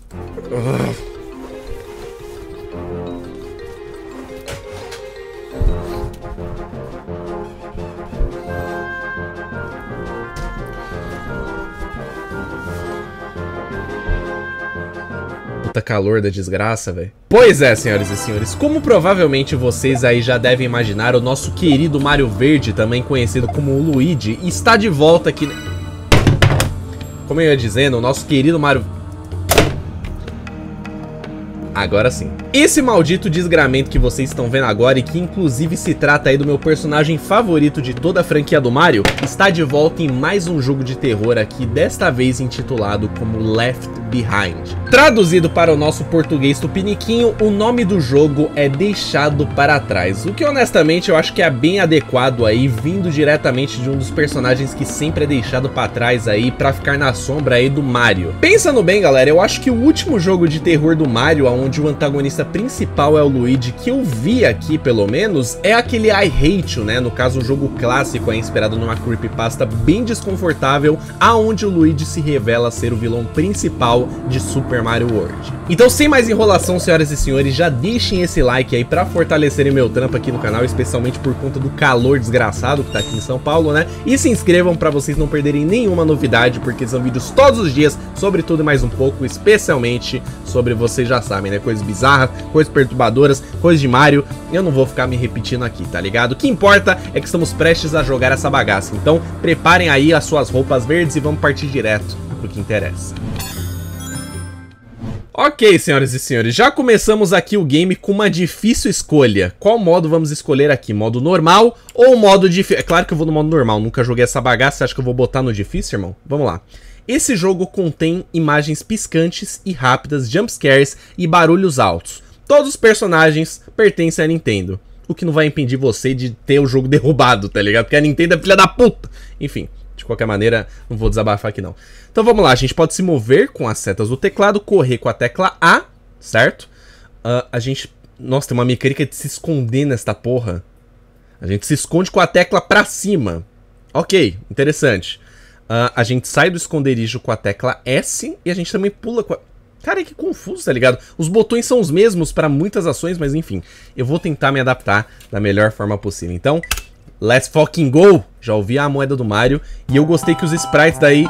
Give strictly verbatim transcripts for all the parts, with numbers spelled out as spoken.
Uh. Puta calor da desgraça, velho. Pois é, senhoras e senhores, como provavelmente vocês aí já devem imaginar, o nosso querido Mario Verde, também conhecido como o Luigi, está de volta aqui. Como eu ia dizendo, o nosso querido Mario... Agora sim. Esse maldito desgramento que vocês estão vendo agora, e que inclusive se trata aí do meu personagem favorito de toda a franquia do Mario, está de volta em mais um jogo de terror aqui, desta vez intitulado como Left Behind. Traduzido para o nosso português tupiniquinho, o nome do jogo é Deixado para Trás, o que honestamente eu acho que é bem adequado aí, vindo diretamente de um dos personagens que sempre é deixado para trás aí, pra ficar na sombra aí do Mario. Pensando bem, galera, eu acho que o último jogo de terror do Mario, onde o antagonista principal é o Luigi, que eu vi aqui pelo menos, é aquele I Hate You, né? No caso, o jogo clássico é inspirado numa creepypasta bem desconfortável, aonde o Luigi se revela ser o vilão principal de Super Mario World. Então, sem mais enrolação, senhoras e senhores, já deixem esse like aí pra fortalecerem meu trampo aqui no canal, especialmente por conta do calor desgraçado que tá aqui em São Paulo, né? E se inscrevam pra vocês não perderem nenhuma novidade, porque são vídeos todos os dias sobre tudo e mais um pouco, especialmente sobre, vocês já sabem, né? Coisas bizarras, coisas perturbadoras, coisas de Mario. Eu não vou ficar me repetindo aqui, tá ligado? O que importa é que estamos prestes a jogar essa bagaça. Então, preparem aí as suas roupas verdes e vamos partir direto pro que interessa. Ok, senhoras e senhores, já começamos aqui o game com uma difícil escolha. Qual modo vamos escolher aqui? Modo normal ou modo difícil? É claro que eu vou no modo normal, nunca joguei essa bagaça, acho que eu vou botar no difícil, irmão? Vamos lá. Esse jogo contém imagens piscantes e rápidas, jumpscares e barulhos altos. Todos os personagens pertencem à Nintendo, o que não vai impedir você de ter o jogo derrubado, tá ligado? Porque a Nintendo é filha da puta. Enfim, de qualquer maneira, não vou desabafar aqui não. Então vamos lá, a gente pode se mover com as setas do teclado, correr com a tecla A, certo? Uh, a gente... Nossa, tem uma mecânica de se esconder nesta porra. A gente se esconde com a tecla pra cima. Ok, interessante. Uh, a gente sai do esconderijo com a tecla S e a gente também pula com a... Cara, que confuso, tá ligado? Os botões são os mesmos para muitas ações, mas enfim, eu vou tentar me adaptar da melhor forma possível. Então, let's fucking go! Já ouvi a moeda do Mario e eu gostei que os sprites daí...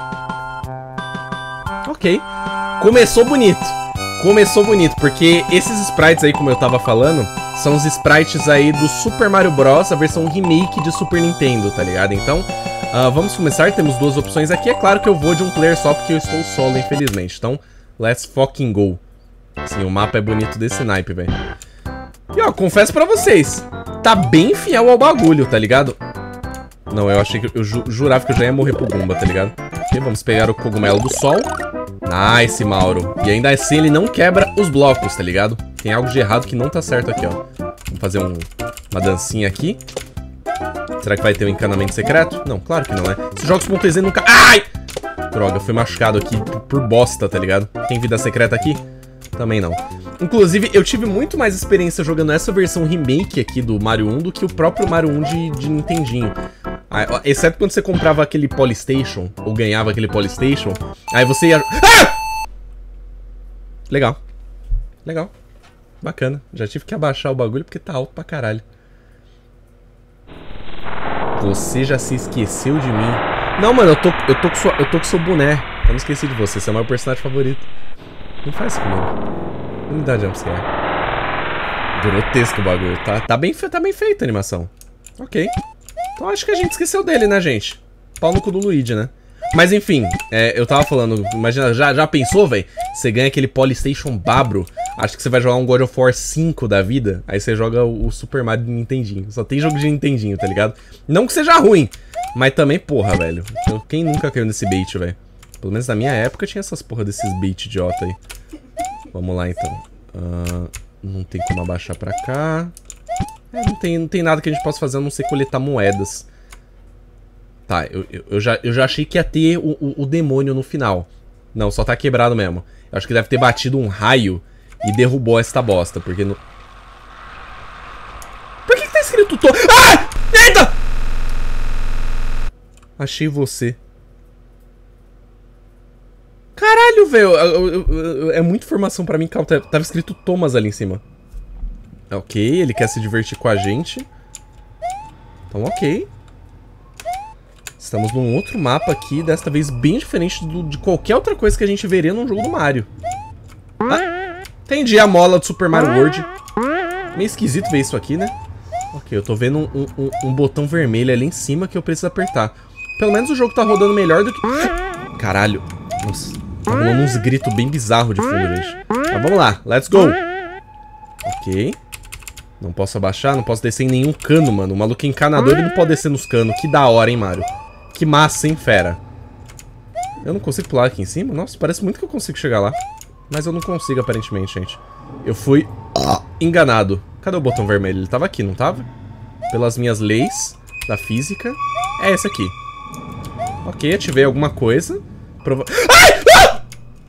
Ok, começou bonito. Começou bonito, porque esses sprites aí, como eu tava falando, são os sprites aí do Super Mario Bros, a versão remake de Super Nintendo, tá ligado? Então... Uh, vamos começar, temos duas opções aqui. É claro que eu vou de um player só porque eu estou solo, infelizmente. Então, let's fucking go. Sim, o mapa é bonito desse naipe, velho. E ó, confesso pra vocês, tá bem fiel ao bagulho, tá ligado? Não, eu achei que... Eu ju jurava que eu já ia morrer pro Goomba, tá ligado? Ok, vamos pegar o cogumelo do sol. Nice, Mauro. E ainda assim ele não quebra os blocos, tá ligado? Tem algo de errado que não tá certo aqui, ó. Vamos fazer um, uma dancinha aqui. Será que vai ter um encanamento secreto? Não, claro que não é. Esses jogos.exe nunca... Ai! Droga, fui machucado aqui por, por bosta, tá ligado? Tem vida secreta aqui? Também não. Inclusive, eu tive muito mais experiência jogando essa versão remake aqui do Mario um do que o próprio Mario um de, de Nintendinho. Ah, exceto quando você comprava aquele Polystation, ou ganhava aquele Polystation, aí você ia... Ah! Legal. Legal. Bacana. Já tive que abaixar o bagulho porque tá alto pra caralho. Você já se esqueceu de mim. Não, mano, eu tô, eu tô, com, sua, eu tô com seu boné. Eu não esqueci de você, você é o meu personagem favorito. Não faz isso comigo. Não me dá jumpscare. Grotesco o bagulho. Tá, tá, bem, tá bem feita a animação. Ok. Então acho que a gente esqueceu dele, né, gente? Pau no cu do Luigi, né? Mas enfim, é, eu tava falando, imagina, já, já pensou, velho? Você ganha aquele Polystation babro. Acho que você vai jogar um God of War cinco da vida. Aí você joga o, o Super Mario de Nintendinho. Só tem jogo de Nintendinho, tá ligado? Não que seja ruim, mas também, porra, velho. Quem nunca caiu nesse bait, velho? Pelo menos na minha época tinha essas porra desses bait idiota aí. Vamos lá, então. Uh, não tem como abaixar pra cá. É, não tem, não tem nada que a gente possa fazer a não ser coletar moedas. Tá, eu, eu, eu, já, eu já achei que ia ter o, o, o demônio no final. Não, só tá quebrado mesmo. Eu acho que deve ter batido um raio e derrubou esta bosta, porque no... Por que que tá escrito to... Ah! Eita! Achei você. Caralho, velho. É muita informação pra mim. Calma, tava escrito Thomas ali em cima. Ok, ele quer se divertir com a gente. Então, ok. Estamos num outro mapa aqui, desta vez bem diferente do, de qualquer outra coisa que a gente veria num jogo do Mario. Ah, entendi a mola do Super Mario World. Meio esquisito ver isso aqui, né? Ok, eu tô vendo um, um, um botão vermelho ali em cima que eu preciso apertar. Pelo menos o jogo tá rodando melhor do que... Caralho. Nossa, tá rolando uns gritos bem bizarros de fundo, gente. Mas vamos lá, let's go. Ok. Não posso abaixar, não posso descer em nenhum cano, mano. O maluco é encanador, ele não pode descer nos canos. Que da hora, hein, Mario. Que massa, hein, fera. Eu não consigo pular aqui em cima? Nossa, parece muito que eu consigo chegar lá. Mas eu não consigo, aparentemente, gente. Eu fui enganado. Cadê o botão vermelho? Ele tava aqui, não tava? Pelas minhas leis da física. É esse aqui. Ok, ativei alguma coisa. Prova... Ai! Ah!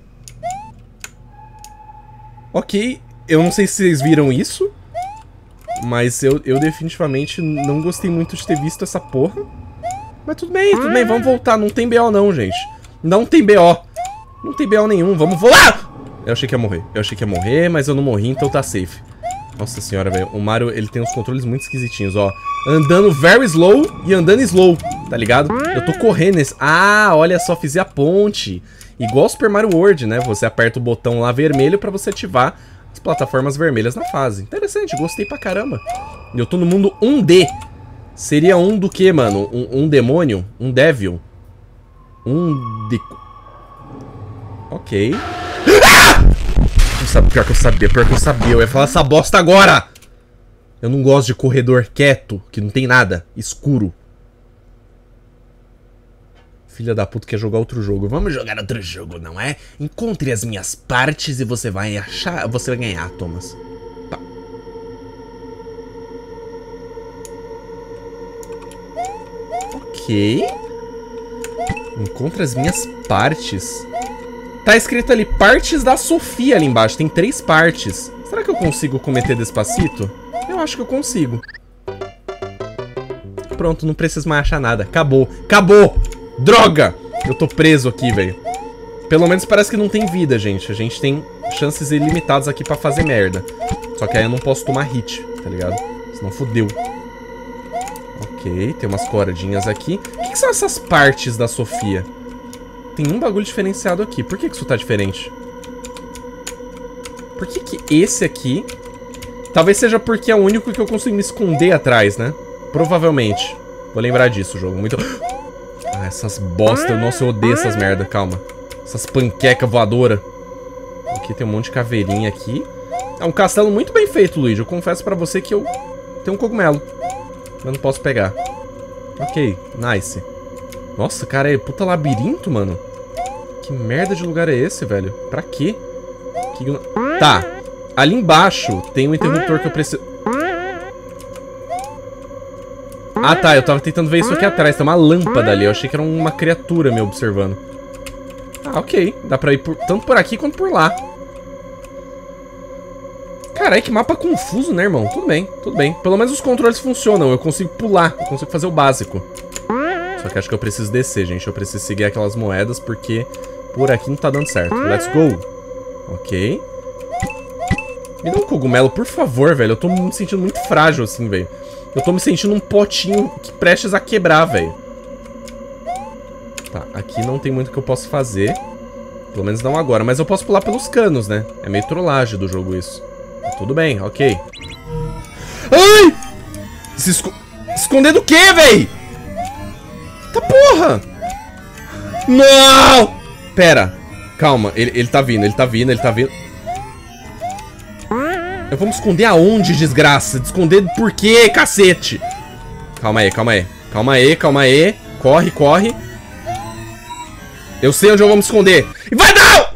Ok, eu não sei se vocês viram isso. Mas eu, eu definitivamente não gostei muito de ter visto essa porra. Mas tudo bem, tudo bem, vamos voltar. Não tem B O não, gente. Não tem B O. Não tem B O nenhum, vamos voar! Eu achei que ia morrer. Eu achei que ia morrer, mas eu não morri, então tá safe. Nossa senhora, velho. O Mario, ele tem uns controles muito esquisitinhos, ó. Andando very slow e andando slow, tá ligado? Eu tô correndo nesse... Ah, olha só, fiz a ponte. Igual o Super Mario World, né? Você aperta o botão lá vermelho pra você ativar as plataformas vermelhas na fase. Interessante, gostei pra caramba. Eu tô no mundo um D. Seria um do que, mano? Um, um demônio? Um devil? Um de... Ok. Ah! Não sabe, pior que eu sabia, pior que eu sabia. Eu ia falar essa bosta agora! Eu não gosto de corredor quieto, que não tem nada, escuro. Filha da puta quer jogar outro jogo. Vamos jogar outro jogo, não é? Encontre as minhas partes e você vai achar... Você vai ganhar, Thomas. Pá. Ok. Encontre as minhas partes. Tá escrito ali, partes da Sofia ali embaixo. Tem três partes. Será que eu consigo cometer Despacito? Eu acho que eu consigo. Pronto, não preciso mais achar nada. Acabou. Acabou! Droga! Eu tô preso aqui, velho. Pelo menos parece que não tem vida, gente. A gente tem chances ilimitadas aqui pra fazer merda. Só que aí eu não posso tomar hit, tá ligado? Senão fodeu. Ok, tem umas cordinhas aqui. O que, que são essas partes da Sofia? Tem um bagulho diferenciado aqui. Por que, que isso tá diferente? Por que que esse aqui... Talvez seja porque é o único que eu consigo me esconder atrás, né? Provavelmente. Vou lembrar disso, o jogo. Muito... Ah, essas bosta. Nossa, eu odeio essas merda. Calma. Essas panqueca voadora. Aqui tem um monte de caveirinha aqui. É um castelo muito bem feito, Luigi. Eu confesso pra você que eu tenho um cogumelo. Eu não posso pegar. Ok, nice. Nossa, cara, é puta labirinto, mano. Que merda de lugar é esse, velho? Pra quê? Que... Tá. Ali embaixo tem um interruptor que eu preciso... Ah, tá. Eu tava tentando ver isso aqui atrás. Tem uma lâmpada ali. Eu achei que era uma criatura me observando. Ah, ok. Dá pra ir por... tanto por aqui quanto por lá. Caralho, que mapa confuso, né, irmão? Tudo bem, tudo bem. Pelo menos os controles funcionam. Eu consigo pular. Eu consigo fazer o básico. Só que acho que eu preciso descer, gente. Eu preciso seguir aquelas moedas porque por aqui não tá dando certo. Let's go. Ok. Me dá um cogumelo, por favor, velho. Eu tô me sentindo muito frágil assim, velho. Eu tô me sentindo um potinho que prestes a quebrar, velho. Tá, aqui não tem muito que eu possa fazer. Pelo menos não agora. Mas eu posso pular pelos canos, né? É meio trollagem do jogo isso. Tudo bem, ok. Ai! Se esco... esconder do quê, véi? Tá porra! Não! Pera. Calma, ele, ele tá vindo, ele tá vindo, ele tá vindo. Eu vou me esconder aonde, desgraça? Esconder por quê, cacete? Calma aí, calma aí. Calma aí, calma aí. Corre, corre. Eu sei onde eu vou me esconder. E vai dar!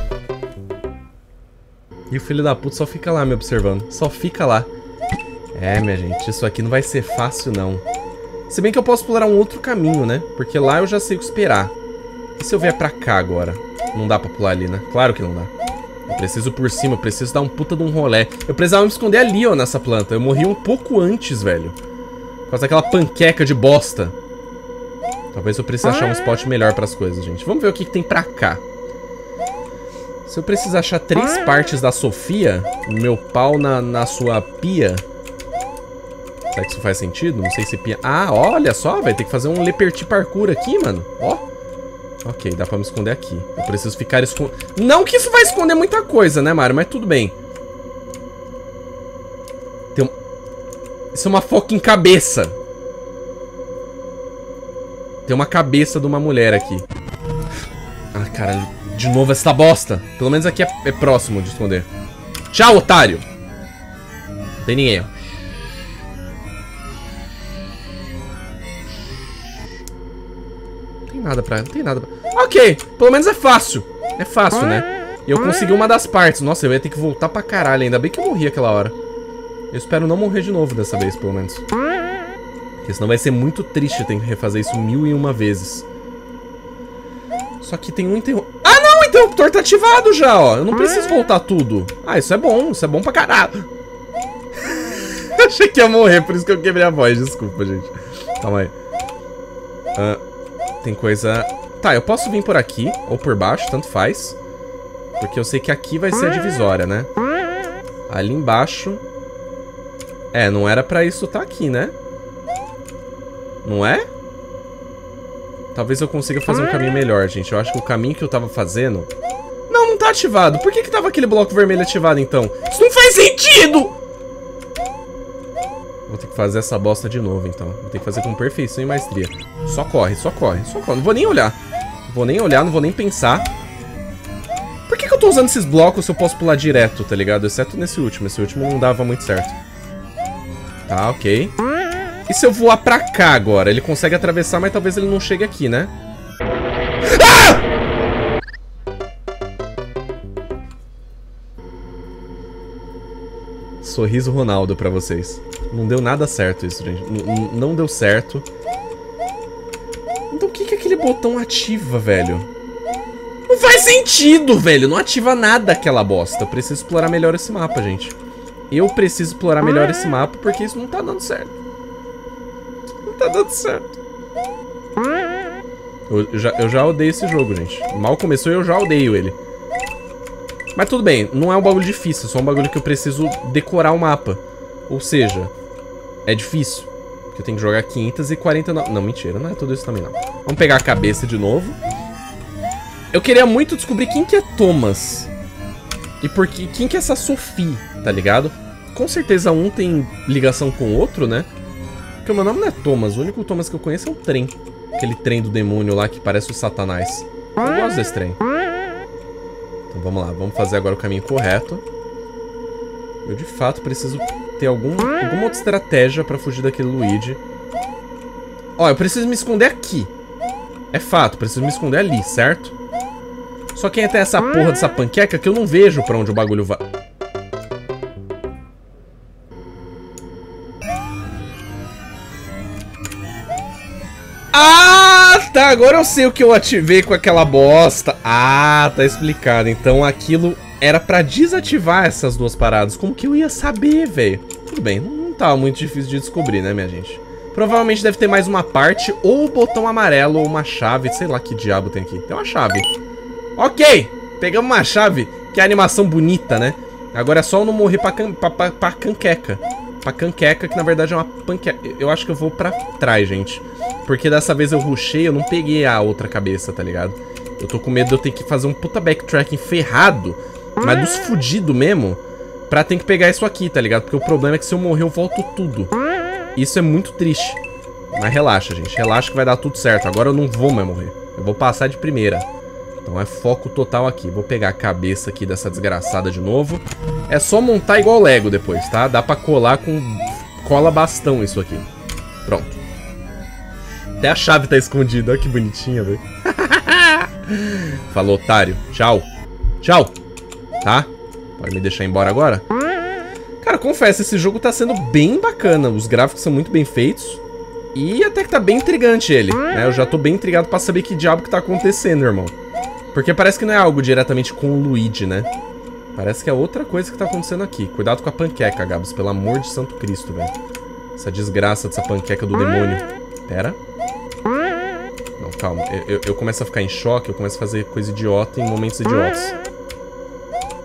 E o filho da puta só fica lá me observando. Só fica lá. É, minha gente, isso aqui não vai ser fácil, não. Se bem que eu posso pular um outro caminho, né? Porque lá eu já sei o que esperar. E se eu vier pra cá agora? Não dá pra pular ali, né? Claro que não dá. Eu preciso por cima, eu preciso dar um puta de um rolé. Eu precisava me esconder ali, ó, nessa planta. Eu morri um pouco antes, velho. Por causa daquela panqueca de bosta. Talvez eu precise achar um spot melhor pras coisas, gente. Vamos ver o que, que tem pra cá. Se eu precisar achar três partes da Sofia, o meu pau na, na sua pia... Será que isso faz sentido? Não sei se pia... Ah, olha só, velho. Tem que fazer um Le Petit Parkour aqui, mano. Ó. Ok, dá pra me esconder aqui. Eu preciso ficar escondendo... Não que isso vai esconder muita coisa, né, Mario? Mas tudo bem. Tem um... Isso é uma fucking cabeça. Tem uma cabeça de uma mulher aqui. Ah, caralho. De novo essa bosta. Pelo menos aqui é, é próximo de esconder. Tchau, otário. Não tem ninguém, ó. Não tem nada pra... Não tem nada pra... Ok, pelo menos é fácil. É fácil, né? E eu consegui uma das partes. Nossa, eu ia ter que voltar pra caralho. Ainda bem que eu morri aquela hora. Eu espero não morrer de novo dessa vez, pelo menos. Porque senão vai ser muito triste ter que refazer isso mil e uma vezes. Só que tem um interruptor... Ah, não! O interruptor tá ativado já, ó. Eu não preciso voltar tudo. Ah, isso é bom. Isso é bom pra caralho. Achei que ia morrer, por isso que eu quebrei a voz. Desculpa, gente. Calma aí. Ah, tem coisa... Tá, eu posso vir por aqui ou por baixo, tanto faz. Porque eu sei que aqui vai ser a divisória, né? Ali embaixo... É, não era pra isso tá aqui, né? Não é? Talvez eu consiga fazer um caminho melhor, gente. Eu acho que o caminho que eu tava fazendo... Não, não tá ativado. Por que que tava aquele bloco vermelho ativado, então? Isso não faz sentido! Vou ter que fazer essa bosta de novo, então. Vou ter que fazer com perfeição e maestria. Só corre, só corre, só corre. Não vou nem olhar. Não vou nem olhar, não vou nem pensar. Por que que eu tô usando esses blocos se eu posso pular direto, tá ligado? Exceto nesse último. Esse último não dava muito certo. Tá, ok. E se eu voar pra cá agora? Ele consegue atravessar, mas talvez ele não chegue aqui, né? Ah! Sorriso Ronaldo pra vocês. Não deu nada certo isso, gente. N não deu certo. Então o que que aquele botão ativa, velho? Não faz sentido, velho. Não ativa nada aquela bosta. Eu preciso explorar melhor esse mapa, gente. Eu preciso explorar melhor esse mapa porque isso não tá dando certo. Não tá dando certo. Eu já, eu já odeio esse jogo, gente. Mal começou e eu já odeio ele. Mas tudo bem, não é um bagulho difícil. É só um bagulho que eu preciso decorar o mapa. Ou seja, é difícil. Porque eu tenho que jogar quinhentos e quarenta e nove... Não, mentira, não é tudo isso também não. Vamos pegar a cabeça de novo. Eu queria muito descobrir quem que é Thomas. E por que, quem que é essa Sophie, tá ligado? Com certeza um tem ligação com o outro, né? Porque o meu nome não é Thomas, o único Thomas que eu conheço é o trem. Aquele trem do demônio lá que parece o Satanás. Eu gosto desse trem. Então vamos lá, vamos fazer agora o caminho correto. Eu de fato preciso ter algum, alguma outra estratégia pra fugir daquele Luigi. Ó, eu preciso me esconder aqui. É fato, preciso me esconder ali, certo? Só que tem essa porra dessa panqueca que eu não vejo pra onde o bagulho vai. Ah, tá. Agora eu sei o que eu ativei com aquela bosta. Ah, tá explicado. Então aquilo era pra desativar essas duas paradas. Como que eu ia saber, velho? Tudo bem, não tava muito difícil de descobrir, né, minha gente? Provavelmente deve ter mais uma parte, ou o botão amarelo, ou uma chave. Sei lá que diabo tem aqui. Tem uma chave. Ok, pegamos uma chave. Que é a animação bonita, né? Agora é só eu não morrer pra, can pra, pra, pra canqueca. Pra canqueca, que na verdade é uma panqueca. Eu acho que eu vou pra trás, gente. Porque dessa vez eu rushei, eu não peguei a outra cabeça, tá ligado? Eu tô com medo de eu ter que fazer um puta backtracking ferrado, mas dos fudidos mesmo, pra ter que pegar isso aqui, tá ligado? Porque o problema é que se eu morrer eu volto tudo. Isso é muito triste. Mas relaxa, gente. Relaxa que vai dar tudo certo. Agora eu não vou mais morrer. Eu vou passar de primeira. Então é foco total aqui. Vou pegar a cabeça aqui dessa desgraçada de novo. É só montar igual Lego depois, tá? Dá pra colar com cola bastão isso aqui. Pronto. Até a chave tá escondida. Olha que bonitinha, velho. Falou, otário. Tchau. Tchau. Tá? Pode me deixar embora agora? Cara, confesso, esse jogo tá sendo bem bacana. Os gráficos são muito bem feitos. E até que tá bem intrigante ele, né? Eu já tô bem intrigado pra saber que diabo que tá acontecendo, irmão. Porque parece que não é algo diretamente com o Luigi, né? Parece que é outra coisa que tá acontecendo aqui. Cuidado com a panqueca, Gabs. Pelo amor de Santo Cristo, velho. Essa desgraça dessa panqueca do demônio. Pera. Não, calma. Eu, eu, eu começo a ficar em choque. Eu começo a fazer coisa idiota em momentos idiotas.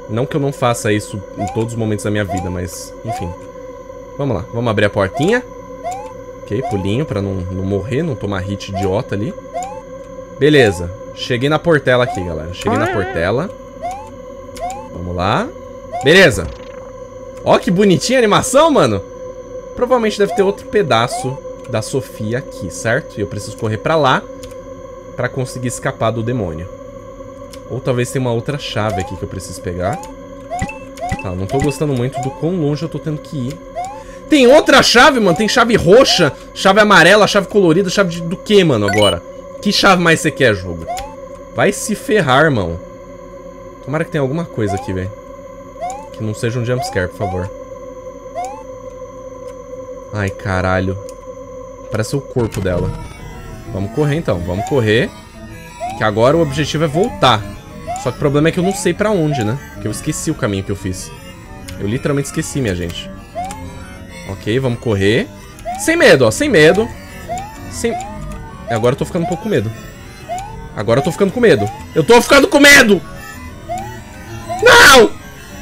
Não que eu não faça isso em todos os momentos da minha vida, mas... Enfim. Vamos lá. Vamos abrir a portinha. Ok, pulinho pra não, não morrer, não tomar hit idiota ali. Beleza. Cheguei na portela aqui, galera. Cheguei na portela. Vamos lá. Beleza. Ó, que bonitinha a animação, mano. Provavelmente deve ter outro pedaço da Sofia aqui, certo? E eu preciso correr pra lá pra conseguir escapar do demônio. Ou talvez tenha uma outra chave aqui que eu preciso pegar. Tá, não tô gostando muito do quão longe eu tô tendo que ir. Tem outra chave, mano. Tem chave roxa, chave amarela, chave colorida, chave de, do que, mano, agora? Que chave mais você quer, jogo? Vai se ferrar, irmão. Tomara que tenha alguma coisa aqui, velho. Que não seja um jumpscare, por favor. Ai, caralho. Parece o corpo dela. Vamos correr, então. Vamos correr. Que agora o objetivo é voltar. Só que o problema é que eu não sei pra onde, né? Porque eu esqueci o caminho que eu fiz. Eu literalmente esqueci, minha gente. Ok, vamos correr. Sem medo, ó. Sem medo. Sem... Agora eu tô ficando um pouco com medo. Agora eu tô ficando com medo. Eu tô ficando com medo! Não!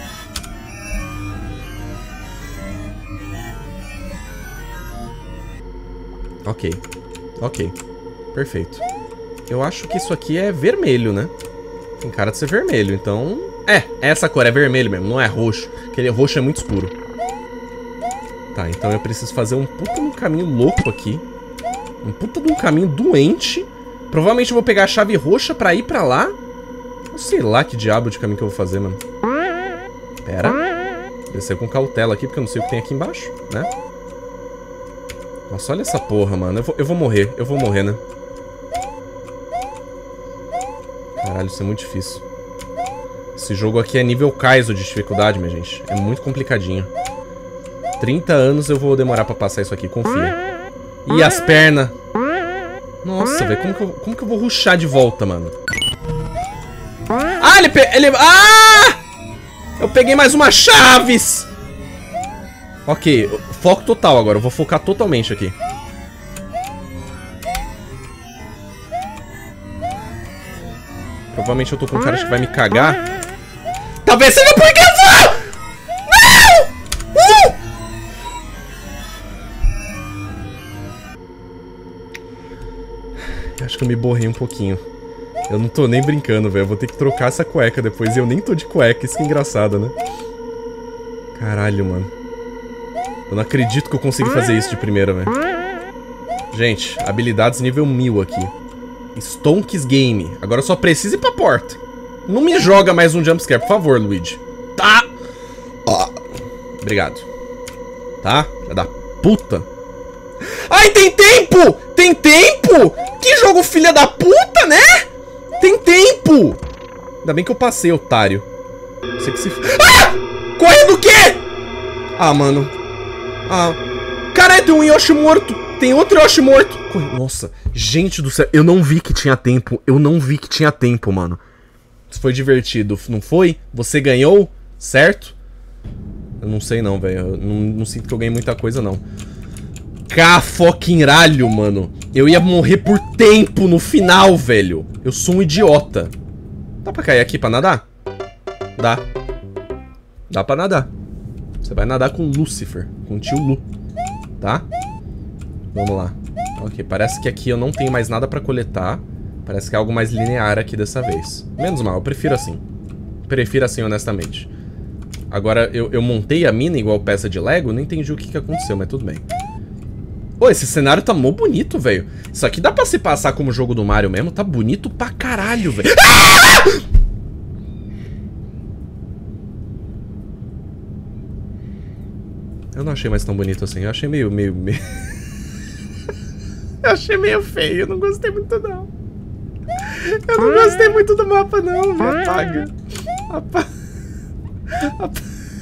Ok. Ok. Perfeito. Eu acho que isso aqui é vermelho, né? Tem cara de ser vermelho, então... É, essa cor é vermelho mesmo, não é roxo. Aquele roxo é muito escuro. Tá, então eu preciso fazer um puta de um caminho louco aqui. Um puta de um caminho doente. Provavelmente eu vou pegar a chave roxa pra ir pra lá. Eu sei lá que diabo de caminho que eu vou fazer, mano. Pera. Descer com cautela aqui, porque eu não sei o que tem aqui embaixo, né? Nossa, olha essa porra, mano. Eu vou, eu vou morrer, eu vou morrer, né? Caralho, isso é muito difícil. Esse jogo aqui é nível Kaizo de dificuldade, minha gente. É muito complicadinho. trinta anos eu vou demorar pra passar isso aqui, confia. E as pernas. Nossa, velho, como que eu, como que eu vou rushar de volta, mano? Ah, ele... Pe ele... Ah! Eu peguei mais uma chaves! Ok, foco total agora. Eu vou focar totalmente aqui. Provavelmente eu tô com um cara que vai me cagar. Talvez seja porque eu vou! Não! Uh! Acho que eu me borrei um pouquinho. Eu não tô nem brincando, velho. Eu vou ter que trocar essa cueca depois. E eu nem tô de cueca. Isso que é engraçado, né? Caralho, mano. Eu não acredito que eu consegui fazer isso de primeira, velho. Gente, habilidades nível mil aqui. Stonks Game. Agora eu só preciso ir pra porta. Não me joga mais um jumpscare, por favor, Luigi. Tá? Ó. Obrigado. Tá? Filha da puta. Ai, tem tempo! Tem tempo! Que jogo filha da puta, né? Tem tempo! Ainda bem que eu passei, otário. Você que se... Ah! Corre do quê? Ah, mano. Ah. Caralho, tem um Yoshi morto. Tem outro Yoshi morto. Corre. Nossa, gente do céu. Eu não vi que tinha tempo. Eu não vi que tinha tempo, mano. Isso foi divertido, não foi? Você ganhou, certo? Eu não sei não, velho. Não, não sinto que eu ganhei muita coisa, não. Cafoquinralho, mano. Eu ia morrer por tempo no final, velho. Eu sou um idiota. Dá pra cair aqui pra nadar? Dá. Dá pra nadar. Você vai nadar com Lucifer, com o tio Lu. Tá? Vamos lá. Ok, parece que aqui eu não tenho mais nada pra coletar. Parece que é algo mais linear aqui dessa vez. Menos mal, eu prefiro assim. Prefiro assim, honestamente. Agora, eu, eu montei a mina igual peça de Lego. Não entendi o que, que aconteceu, mas tudo bem. Pô, esse cenário tá mó bonito, velho. Isso aqui dá pra se passar como jogo do Mario mesmo. Tá bonito pra caralho, velho. Ah! Eu não achei mais tão bonito assim. Eu achei meio... meio, meio... eu achei meio feio. Eu não gostei muito, não. Eu não gostei muito do mapa, não. Me apaga. Apa... Apa...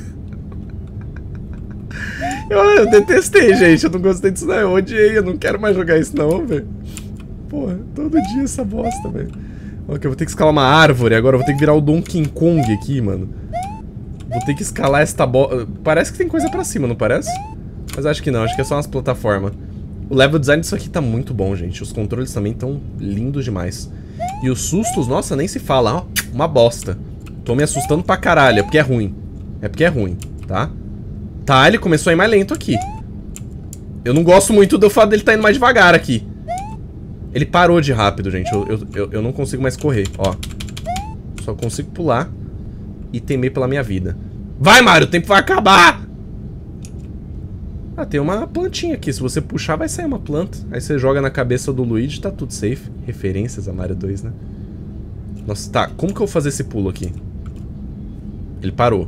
Eu, eu detestei, gente. Eu não gostei disso, não. Eu odiei. Eu não quero mais jogar isso, não, velho. Porra, todo dia essa bosta, velho. Ok, eu vou ter que escalar uma árvore. Agora eu vou ter que virar o Donkey Kong aqui, mano. Vou ter que escalar esta bosta. Parece que tem coisa pra cima, não parece? Mas acho que não. Acho que é só umas plataformas. O level design disso aqui tá muito bom, gente. Os controles também estão lindos demais. E os sustos, nossa, nem se fala, ó. Uma bosta. tô me assustando pra caralho. É porque é ruim. É porque é ruim, tá? Tá, ele começou a ir mais lento aqui. Eu não gosto muito do fato dele tá indo mais devagar aqui. Ele parou de rápido, gente. Eu, eu, eu, eu não consigo mais correr, ó. Só consigo pular e temer pela minha vida. Vai, Mario, o tempo vai acabar! Ah, tem uma plantinha aqui. Se você puxar, vai sair uma planta. Aí você joga na cabeça do Luigi e tá tudo safe. Referências a Mario dois, né? Nossa, tá. Como que eu vou fazer esse pulo aqui? Ele parou.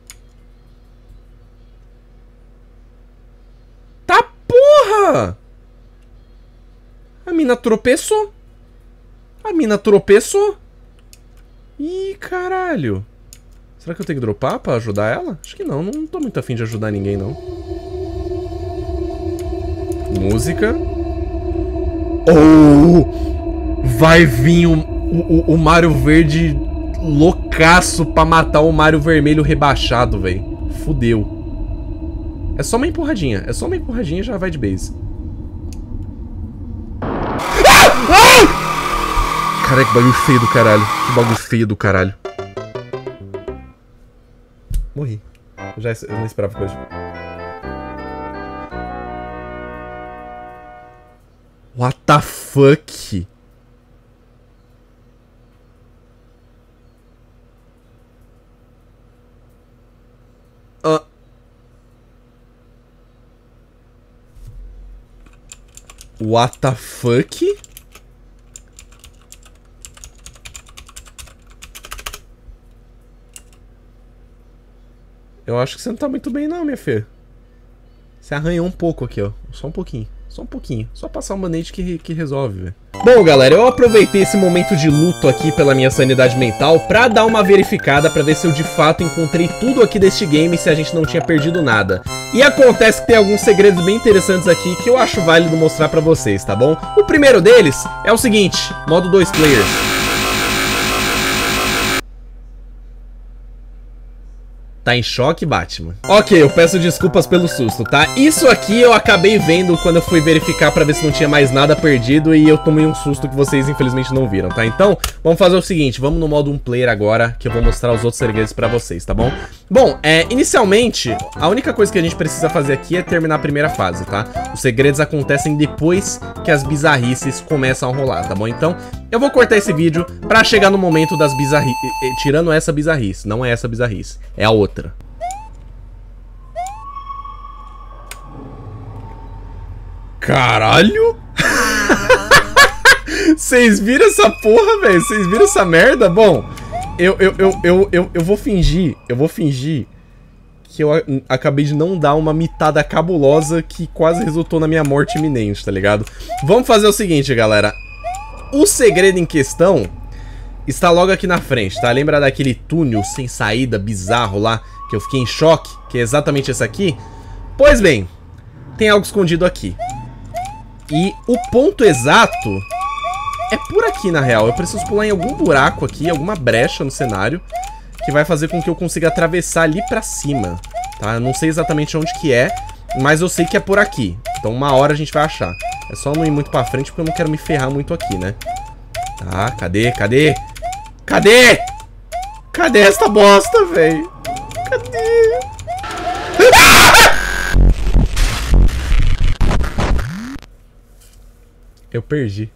Tá porra! A mina tropeçou. A mina tropeçou. Ih, caralho. Será que eu tenho que dropar pra ajudar ela? Acho que não. Não tô muito afim de ajudar ninguém, não. Música. Oh! Vai vir o, o, o Mario Verde loucaço pra matar o Mario Vermelho rebaixado, velho. Fudeu. É só uma empurradinha. É só uma empurradinha e já vai de base. Ah! Ah! Cara, que bagulho feio do caralho. Que bagulho feio do caralho. Morri. Eu, já, eu não esperava coisa. What the fuck? Uh. What the fuck? Eu acho que você não tá muito bem não, minha filha. Você arranhou um pouco aqui, ó. Só um pouquinho. Só um pouquinho. Só passar um band-aid que, que resolve, velho. Bom, galera, eu aproveitei esse momento de luto aqui pela minha sanidade mental pra dar uma verificada pra ver se eu de fato encontrei tudo aqui deste game e se a gente não tinha perdido nada. E acontece que tem alguns segredos bem interessantes aqui que eu acho válido mostrar pra vocês, tá bom? O primeiro deles é o seguinte, modo dois players. Tá em choque, Batman? Ok, eu peço desculpas pelo susto, tá? Isso aqui eu acabei vendo quando eu fui verificar pra ver se não tinha mais nada perdido e eu tomei um susto que vocês infelizmente não viram, tá? Então, vamos fazer o seguinte, vamos no modo um player agora, que eu vou mostrar os outros segredos pra vocês, tá bom? Bom, é, inicialmente, a única coisa que a gente precisa fazer aqui é terminar a primeira fase, tá? Os segredos acontecem depois que as bizarrices começam a rolar, tá bom? Então, eu vou cortar esse vídeo pra chegar no momento das bizarrices, tirando essa bizarrice, não é essa bizarrice, é a outra. Caralho? Vocês viram essa porra, velho? Vocês viram essa merda? Bom, eu, eu, eu, eu, eu, eu vou fingir, eu vou fingir que eu acabei de não dar uma mitada cabulosa que quase resultou na minha morte iminente, tá ligado? Vamos fazer o seguinte, galera. O segredo em questão está logo aqui na frente, tá? Lembra daquele túnel sem saída bizarro lá, que eu fiquei em choque, que é exatamente esse aqui? Pois bem, tem algo escondido aqui. E o ponto exato é por aqui, na real. Eu preciso pular em algum buraco aqui, alguma brecha no cenário, que vai fazer com que eu consiga atravessar ali pra cima, tá? Eu não sei exatamente onde que é, mas eu sei que é por aqui. Então uma hora a gente vai achar. É só não ir muito pra frente, porque eu não quero me ferrar muito aqui, né? Tá, cadê? Cadê? Cadê? Cadê esta bosta, velho? Cadê? Eu perdi.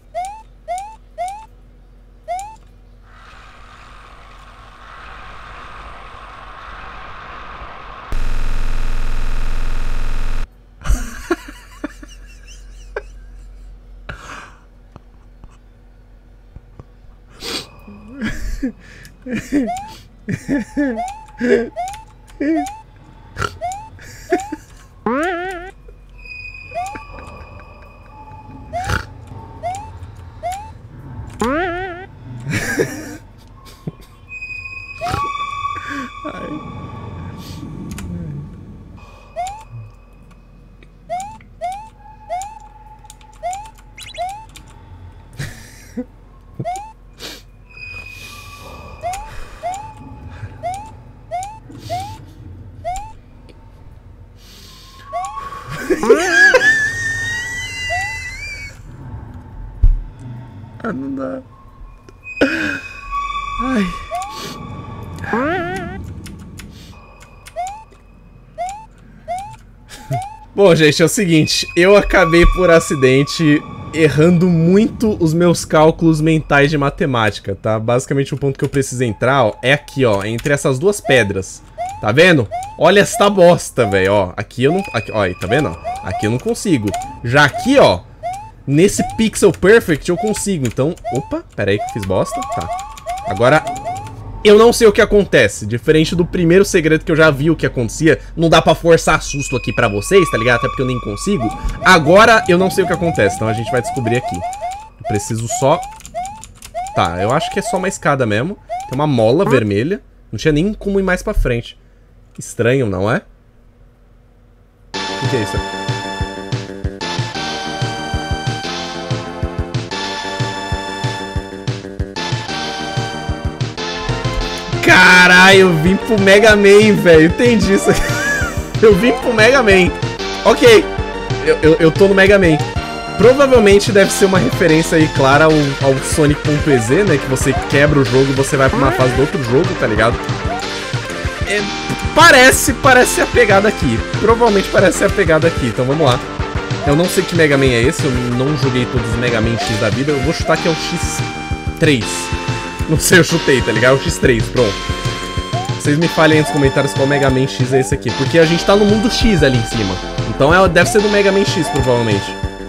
Ah, não dá. Ai. Bom, gente, é o seguinte. Eu acabei por acidente errando muito os meus cálculos mentais de matemática, tá? Basicamente o ponto que eu preciso entrar, ó, é aqui, ó. Entre essas duas pedras. Tá vendo? Olha esta bosta, velho, ó. Aqui eu não... Aqui, ó, aí, tá vendo? Aqui eu não consigo. Já aqui, ó. Nesse Pixel Perfect eu consigo. Então... Opa, pera aí que eu fiz bosta. Tá. Agora... Eu não sei o que acontece. Diferente do primeiro segredo que eu já vi o que acontecia. Não dá pra forçar susto aqui pra vocês, tá ligado? Até porque eu nem consigo. Agora eu não sei o que acontece. Então a gente vai descobrir aqui. Eu preciso só... Tá, eu acho que é só uma escada mesmo. Tem uma mola vermelha. Não tinha nem como ir mais pra frente. Estranho, não é? O que é isso? Caralho, eu vim pro Mega Man, velho. Entendi isso aqui. Eu vim pro Mega Man. Ok. Eu, eu, eu tô no Mega Man. Provavelmente deve ser uma referência aí clara ao, ao Sonic.exe, né? Que você quebra o jogo e você vai pra uma fase do outro jogo, tá ligado? É, parece, parece ser a pegada aqui. Provavelmente parece ser a pegada aqui. Então vamos lá. Eu não sei que Mega Man é esse. Eu não joguei todos os Mega Man X da vida. Eu vou chutar que é o X três. Não sei, eu chutei, tá ligado? É o X três, pronto. Vocês me falem aí nos comentários qual Mega Man X é esse aqui. Porque a gente tá no mundo X ali em cima. Então é, deve ser do Mega Man X, provavelmente.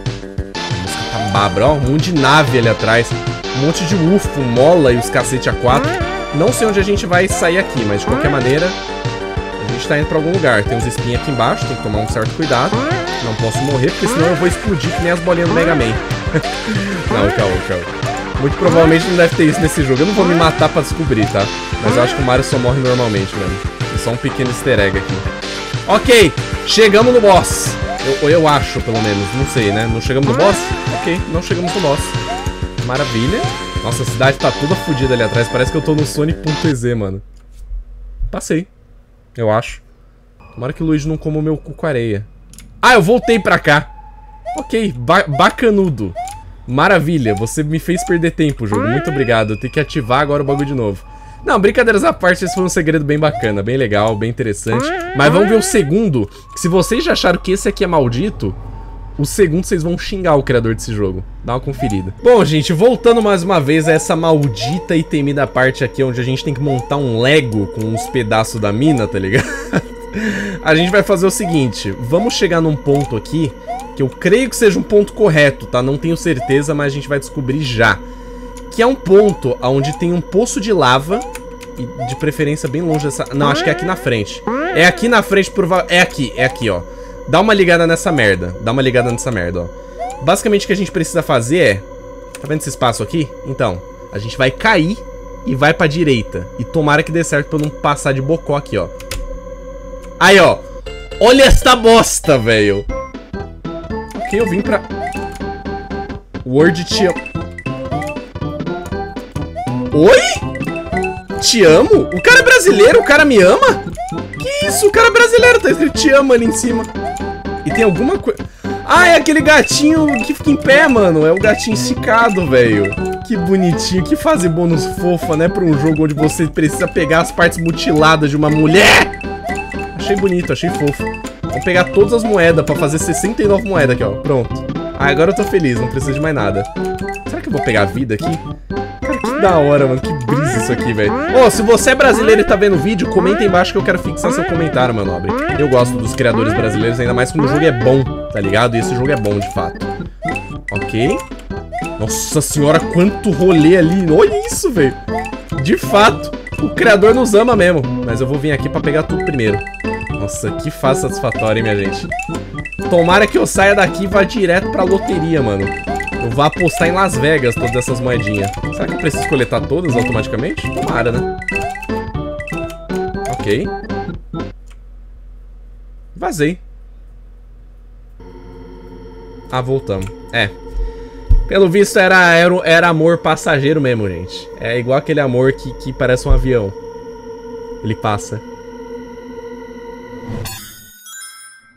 A música tá babra, ó. Um monte de nave ali atrás. Um monte de U F O, mola e os cacete A quatro. Não sei onde a gente vai sair aqui, mas de qualquer maneira a gente tá indo pra algum lugar. Tem uns espinhos aqui embaixo, tem que tomar um certo cuidado. Não posso morrer, porque senão eu vou explodir que nem as bolinhas do Mega Man. Não, calma, calma. Muito provavelmente não deve ter isso nesse jogo. Eu não vou me matar pra descobrir, tá? Mas eu acho que o Mario só morre normalmente mesmo. É só um pequeno easter egg aqui. Ok, chegamos no boss. Ou eu, eu acho, pelo menos, não sei, né? Não chegamos no boss? Ok, não chegamos no boss. Maravilha. Nossa, a cidade tá toda fodida ali atrás. Parece que eu tô no Sonic.exe, mano. Passei. Eu acho. Tomara que o Luigi não coma o meu cu com areia. Ah, eu voltei pra cá. Ok, ba bacanudo. Maravilha, você me fez perder tempo, jogo. Muito obrigado. Eu tenho que ativar agora o bagulho de novo. Não, brincadeiras à parte, esse foi um segredo bem bacana, bem legal, bem interessante. Mas vamos ver o segundo. Se vocês já acharam que esse aqui é maldito... O segundo vocês vão xingar o criador desse jogo. Dá uma conferida. Bom, gente, voltando mais uma vez a essa maldita e temida parte aqui, onde a gente tem que montar um Lego com uns pedaços da mina, tá ligado? A gente vai fazer o seguinte. Vamos chegar num ponto aqui, que eu creio que seja um ponto correto, tá? Não tenho certeza, mas a gente vai descobrir já. Que é um ponto onde tem um poço de lava, e de preferência bem longe dessa... Não, acho que é aqui na frente. É aqui na frente, provavelmente... É aqui, é aqui, ó. Dá uma ligada nessa merda. Dá uma ligada nessa merda, ó. Basicamente o que a gente precisa fazer é... Tá vendo esse espaço aqui? Então, a gente vai cair e vai pra direita. E tomara que dê certo pra eu não passar de bocó aqui, ó. Aí, ó. Olha esta bosta, velho. Ok, eu vim pra... Word te amo. Oi? Te amo? O cara é brasileiro? O cara me ama? Que isso? O cara é brasileiro. Tá escrito te amo ali em cima. E tem alguma coisa... Ah, é aquele gatinho que fica em pé, mano. É o gatinho esticado, velho. Que bonitinho. Que fase bônus fofa, né? Pra um jogo onde você precisa pegar as partes mutiladas de uma mulher. Achei bonito, achei fofo. Vamos pegar todas as moedas pra fazer sessenta e nove moedas aqui, ó. Pronto. Ah, agora eu tô feliz. Não preciso de mais nada. Será que eu vou pegar a vida aqui? Cara, que da hora, mano. Que brisa isso aqui, velho. Ô, oh, se você é brasileiro e tá vendo o vídeo, comenta aí embaixo que eu quero fixar seu comentário, meu nobre. Eu gosto dos criadores brasileiros, ainda mais quando o jogo é bom, tá ligado? E esse jogo é bom, de fato. Ok. Nossa senhora, quanto rolê ali. Olha isso, velho. De fato, o criador nos ama mesmo. Mas eu vou vir aqui pra pegar tudo primeiro. Nossa, que fase satisfatória, hein, minha gente. Tomara que eu saia daqui e vá direto pra loteria, mano. Eu vou apostar em Las Vegas todas essas moedinhas. Será que eu preciso coletar todas automaticamente? Tomara, né? Ok. Vazei. Ah, voltamos. É. Pelo visto era, era, era amor passageiro mesmo, gente. É igual aquele amor que, que parece um avião. Ele passa.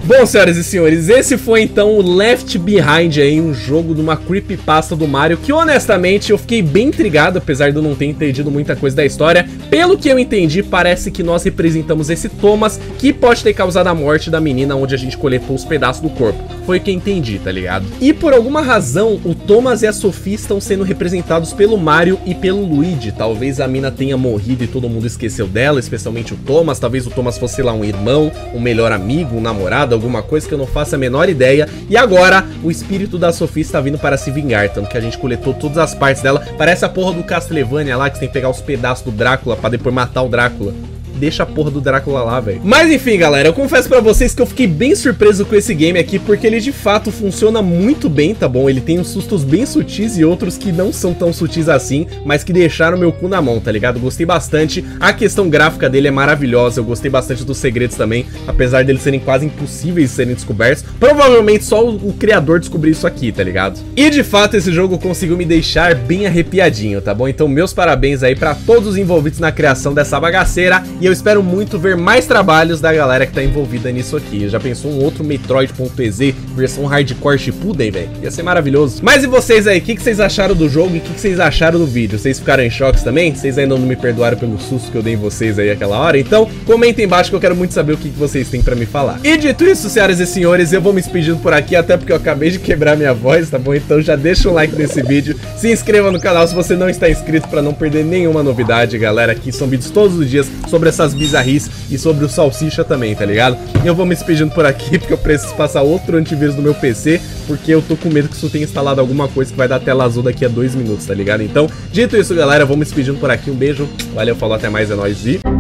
Bom, senhoras e senhores, esse foi então o Left Behind aí, um jogo de uma creepypasta do Mario, que honestamente eu fiquei bem intrigado, apesar de eu não ter entendido muita coisa da história. Pelo que eu entendi, parece que nós representamos esse Thomas, que pode ter causado a morte da menina onde a gente coletou os pedaços do corpo. Foi o que eu entendi, tá ligado? E por alguma razão, o Thomas e a Sophie estão sendo representados pelo Mario e pelo Luigi. Talvez a mina tenha morrido e todo mundo esqueceu dela, especialmente o Thomas. Talvez o Thomas fosse lá um irmão, um melhor amigo, um namorado, alguma coisa que eu não faço a menor ideia. E agora, o espírito da Sophie está vindo para se vingar, tanto que a gente coletou todas as partes dela. Parece a porra do Castlevania lá, que você tem que pegar os pedaços do Drácula pra depois matar o Drácula. Deixa a porra do Drácula lá, velho. Mas enfim, galera, eu confesso pra vocês que eu fiquei bem surpreso com esse game aqui, porque ele de fato funciona muito bem, tá bom? Ele tem uns sustos bem sutis e outros que não são tão sutis assim, mas que deixaram meu cu na mão, tá ligado? Gostei bastante. A questão gráfica dele é maravilhosa, eu gostei bastante dos segredos também, apesar deles serem quase impossíveis de serem descobertos. Provavelmente só o, o criador descobriu isso aqui, tá ligado? E de fato esse jogo conseguiu me deixar bem arrepiadinho, tá bom? Então meus parabéns aí pra todos os envolvidos na criação dessa bagaceira. E eu espero muito ver mais trabalhos da galera que tá envolvida nisso aqui. Já pensou um outro Metroid.ez versão hardcore Shippuden, velho? Ia ser maravilhoso. Mas e vocês aí? O que, que vocês acharam do jogo e o que, que vocês acharam do vídeo? Vocês ficaram em choques também? Vocês ainda não me perdoaram pelo susto que eu dei em vocês aí aquela hora? Então, comentem embaixo que eu quero muito saber o que, que vocês têm pra me falar. E dito isso, senhoras e senhores, eu vou me despedindo por aqui, até porque eu acabei de quebrar minha voz, tá bom? Então já deixa um like nesse vídeo, se inscreva no canal se você não está inscrito pra não perder nenhuma novidade, galera. Aqui são vídeos todos os dias sobre essas bizarrices e sobre o Salsicha também, tá ligado? Eu vou me despedindo por aqui porque eu preciso passar outro antivírus no meu P C, porque eu tô com medo que isso tenha instalado alguma coisa que vai dar tela azul daqui a dois minutos, tá ligado? Então, dito isso, galera, eu vou me despedindo por aqui. Um beijo, valeu, falou, até mais, é nóis e...